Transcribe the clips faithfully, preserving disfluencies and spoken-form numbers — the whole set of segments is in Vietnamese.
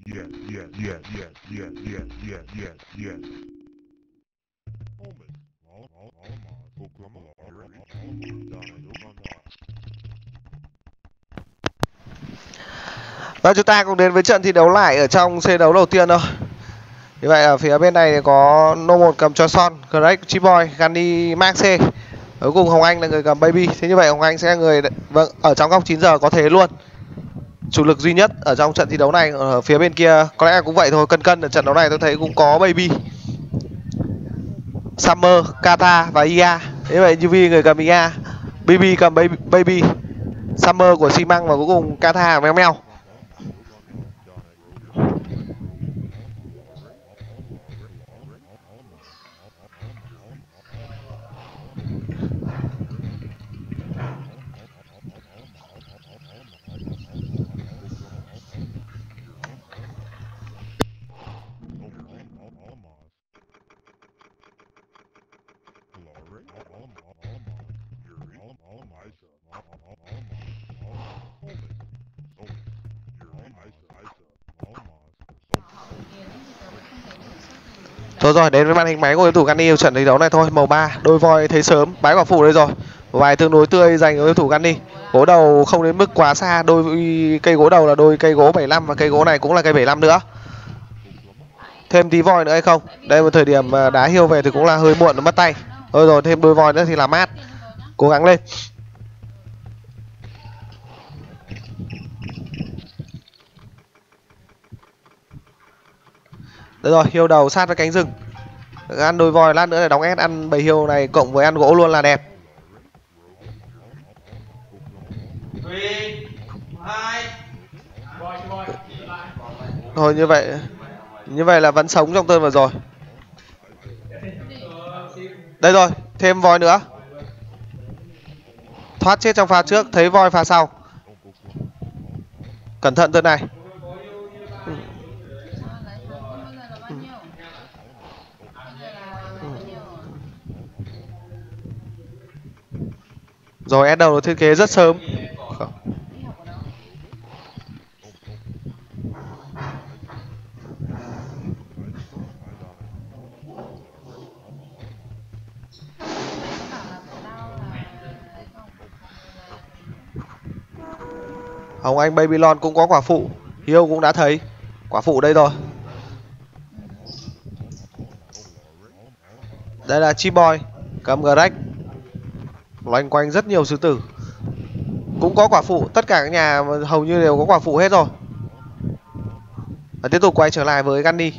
Và chúng ta cùng đến với trận thi đấu lại ở trong C đấu đầu tiên thôi. Như vậy ở phía bên này thì có No một cầm cho Son, Greg, Chiboy, Gandhi, Maxe. Cuối cùng Hồng Anh là người cầm Baby. Thế như vậy Hồng Anh sẽ là người vâng ở trong góc chín giờ có thế luôn. Chủ lực duy nhất ở trong trận thi đấu này. Ở phía bên kia có lẽ cũng vậy thôi, cân cân ở trận đấu này tôi thấy cũng có Baby, Summer, Kata và i a. Thế vậy u vê người cầm i a, bê bê cầm Baby, Baby, Summer của xi măng và cuối cùng Kata meo meo. Thôi rồi, đến với màn hình máy của đối thủ Gandhi trận thi đấu này thôi. Màu ba, đôi voi thấy sớm, bái quả phụ đây rồi. Một bài tương đối tươi dành cho đối thủ Gandhi. Gỗ đầu không đến mức quá xa, đôi cây gỗ đầu là đôi cây gỗ bảy mươi lăm và cây gỗ này cũng là cây bảy mươi lăm nữa. Thêm tí voi nữa hay không? Đây một thời điểm đá hiêu về thì cũng là hơi muộn, nó mất tay. Thôi rồi, thêm đôi voi nữa thì là mát. Cố gắng lên. Được rồi, hiêu đầu sát với cánh rừng. Ăn đôi voi, lát nữa để đóng ép, ăn bầy hiêu này cộng với ăn gỗ luôn là đẹp. Thôi như vậy Như vậy là vẫn sống trong turn vừa rồi. Đây rồi, thêm voi nữa. Thoát chết trong pha trước, thấy voi pha sau. Cẩn thận turn này. Rồi ép đầu thiết kế rất sớm. Hồng Anh Babylon cũng có quả phụ. Hiêu cũng đã thấy quả phụ đây rồi. Đây là Chiboy cầm Greg. Loanh quanh rất nhiều sứ tử. Cũng có quả phụ. Tất cả các nhà hầu như đều có quả phụ hết rồi. Và tiếp tục quay trở lại với Gandhi.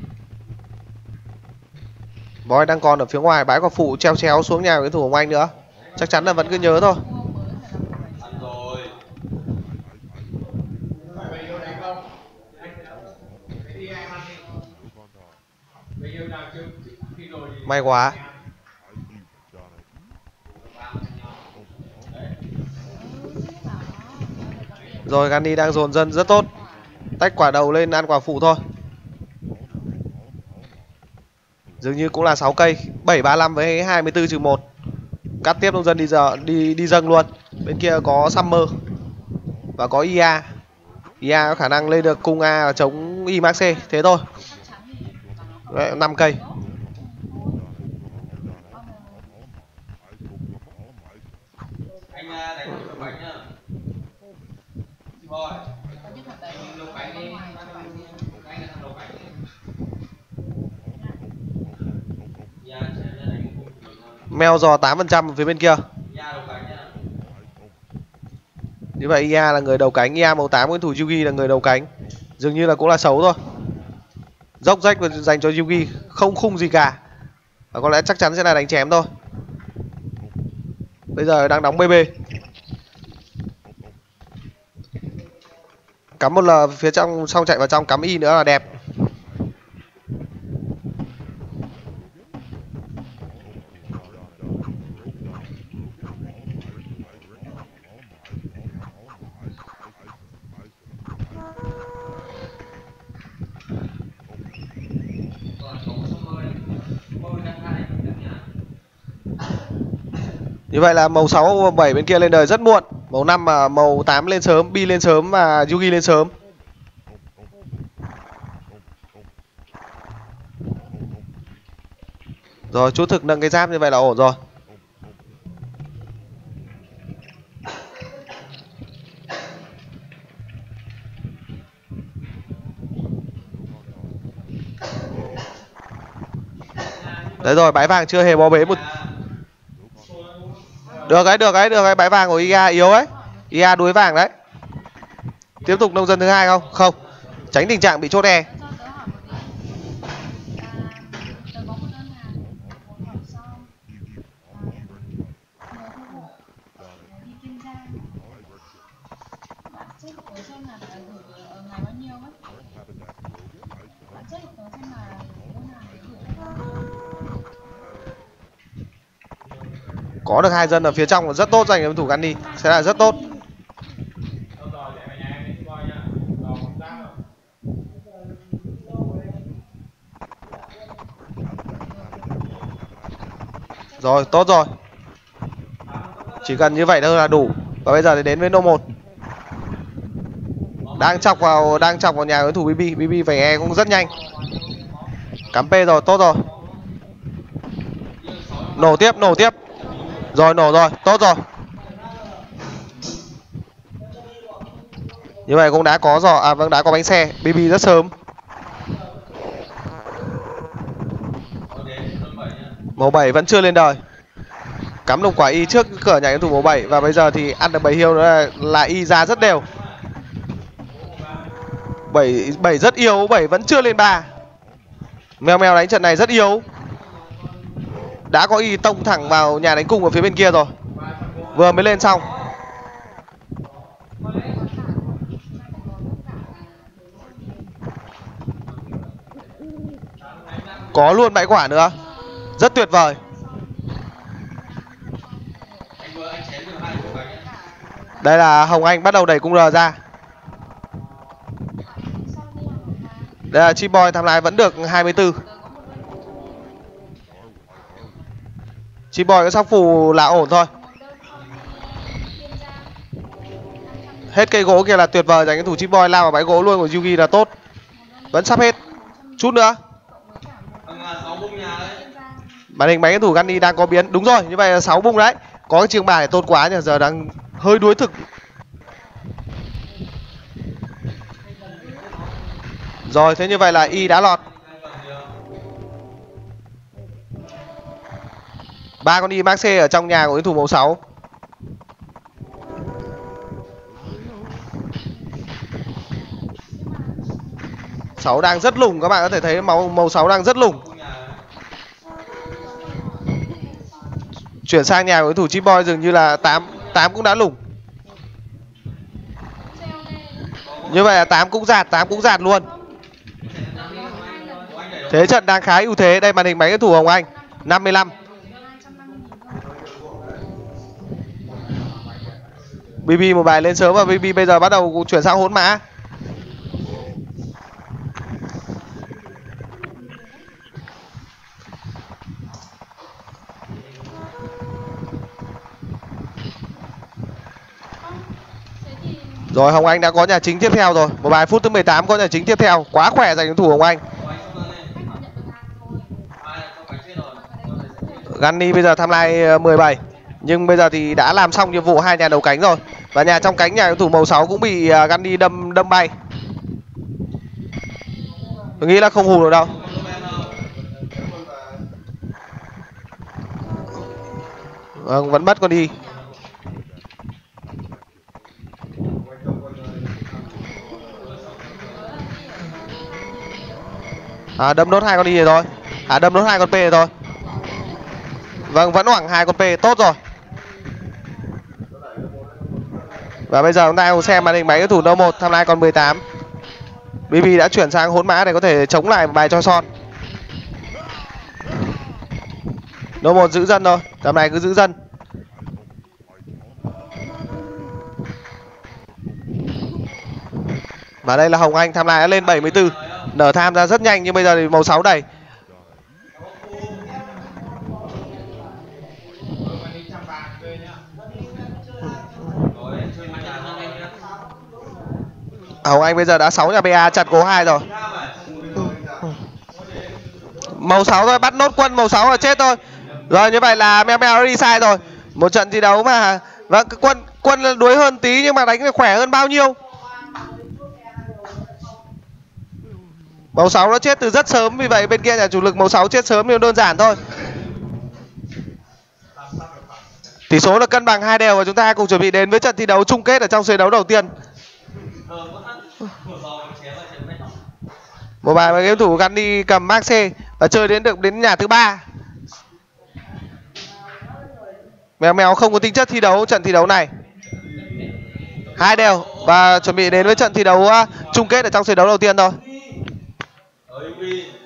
Voi đang còn ở phía ngoài, bãi quả phụ treo chéo xuống nhà của đối thủ Hồng Anh nữa. Chắc chắn là vẫn cứ nhớ thôi. May quá. Rồi Gandhi đang dồn dân rất tốt. Tách quả đầu lên ăn quả phụ thôi. Dường như cũng là sáu cây, bảy ba lăm với hai mươi tư trừ một. Cắt tiếp nông dân đi giờ đi đi dâng luôn. Bên kia có Summer và có i a. i a có khả năng lên được cung A chống I Max C, thế thôi. năm cây. Meo dò tám phần trăm phía bên kia. Như vậy i a là người đầu cánh, i a màu tám của thủ Yugi là người đầu cánh. Dường như là cũng là xấu thôi. Dốc rách dành cho Yugi, không khung gì cả. Và có lẽ chắc chắn sẽ là đánh chém thôi. Bây giờ đang đóng bê bê. Cắm một L phía trong, xong chạy vào trong cắm Y nữa là đẹp. Như vậy là màu sáu, màu bảy bên kia lên đời rất muộn. Màu năm mà màu tám lên sớm, Bi lên sớm và Yugi lên sớm. Rồi chút thực nâng cái giáp như vậy là ổn rồi. Đấy rồi, bãi vàng chưa hề bó bế một. Được ấy, được ấy, được ấy, bãi vàng của i a yếu ấy. i a đuối vàng đấy. Tiếp tục nông dân thứ hai không? Không. Tránh tình trạng bị chốt e. Có được hai dân ở phía trong là rất tốt dành cho thủ Gunny, sẽ là rất tốt. Rồi, tốt rồi. Chỉ cần như vậy thôi là đủ. Và bây giờ thì đến với nô một. Đang chọc vào đang chọc vào nhà đối thủ bê bê, bê bê về e cũng rất nhanh. Cắm P rồi, tốt rồi. Nổ tiếp, nổ tiếp. Rồi, nổ rồi, tốt rồi. Như vậy cũng đã có giỏ, à vâng, đã có bánh xe. bê bê rất sớm. Màu bảy vẫn chưa lên đời. Cắm lục quả y trước cửa nhà đối thủ màu bảy. Và bây giờ thì ăn được bảy hiêu nữa là, là y ra rất đều. bảy, bảy rất yếu, bảy vẫn chưa lên ba. Mèo mèo đánh trận này rất yếu. Đã có y tông thẳng vào nhà đánh cung ở phía bên kia rồi. Vừa mới lên xong. Có luôn bãi quả nữa. Rất tuyệt vời. Đây là Hồng Anh bắt đầu đẩy cung R ra. Đây là Chim Boy tham lái vẫn được hai mươi tư. Chim Boy có sóc phù là ổn thôi. Hết cây gỗ kia là tuyệt vời, dành cái thủ Chim Boy lao vào bãi gỗ luôn của Yugi là tốt. Vẫn sắp hết. Chút nữa. Màn hình máy cái thủ Gunny đang có biến. Đúng rồi, như vậy là sáu bung đấy. Có cái chiêng bài này tốt quá nhưng giờ đang hơi đuối thực. Rồi, thế như vậy là y đã lọt. Ba con y Max C ở trong nhà của đối thủ màu sáu. sáu đang rất lủng, các bạn có thể thấy màu màu sáu đang rất lủng. Chuyển sang nhà của đối thủ Chim Boy dường như là tám, tám cũng đã lủng. Như vậy là tám cũng giạt, tám cũng giạt luôn. Thế trận đang khá ưu thế. Đây màn hình máy cái thủ Hồng Anh năm mươi lăm. bê bê một bài lên sớm và bê bê bây giờ bắt đầu chuyển sang hỗn mã. Rồi Hồng Anh đã có nhà chính tiếp theo rồi. Một bài phút thứ mười tám có nhà chính tiếp theo. Quá khỏe dành cho thủ Hồng Anh. Gunny bây giờ tham lai mười bảy. Nhưng bây giờ thì đã làm xong nhiệm vụ hai nhà đầu cánh rồi. Và nhà trong cánh nhà đối thủ màu sáu cũng bị Gunny đâm đâm bay. Tôi nghĩ là không hù được đâu. Vâng, vẫn mất con đi. À, đâm nốt hai con đi rồi thôi. À, đâm nốt hai con P rồi thôi. Vâng, vẫn hoảng hai con P, tốt rồi. Và bây giờ chúng ta cùng xem màn hình máy cái thủ nô một tham lai còn mười tám. bê bê đã chuyển sang hỗn mã để có thể chống lại một bài cho son. nô một giữ dân thôi, tầm này cứ giữ dân. Và đây là Hồng Anh tham lai đã lên bảy mươi tư. Nở tham ra rất nhanh nhưng bây giờ thì màu sáu đẩy. Hồng Anh bây giờ đã sáu nhà bê a chặt cố hai rồi. Màu sáu thôi, bắt nốt quân màu sáu là chết thôi. Rồi như vậy là Mèo Mèo đi sai rồi. Một trận thi đấu mà và quân quân đuối hơn tí nhưng mà đánh thì khỏe hơn bao nhiêu. Màu sáu nó chết từ rất sớm, vì vậy bên kia nhà chủ lực màu sáu chết sớm, nhưng đơn giản thôi. Tỷ số là cân bằng hai đều và chúng ta cùng chuẩn bị đến với trận thi đấu chung kết ở trong set đấu đầu tiên. Một bài mà game thủ Gunny cầm Maxe và chơi đến được đến nhà thứ ba. Mèo Mèo không có tính chất thi đấu trận thi đấu này. Hai đều và chuẩn bị đến với trận thi đấu uh, chung kết ở trong set đấu đầu tiên thôi.